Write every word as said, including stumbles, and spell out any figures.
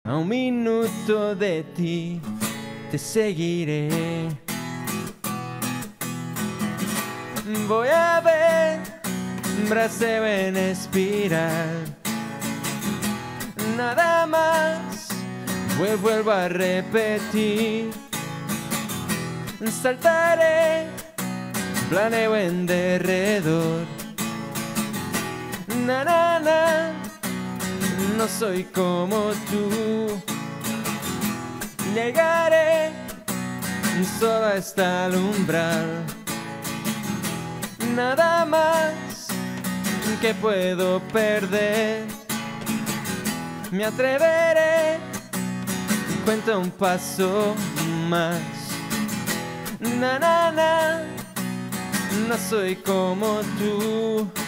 A un minuto de ti te seguiré. Voy a ver Brasil en espiral. Nada más, vuel- vuelvo a repetir. Saltaré, planeo en derredor. Na, na, na, no soy como tú. Llegaré solo hasta el umbral. Nada más que puedo perder. Me atreveré, cuenta un paso más. Na, na, na, no soy como tú.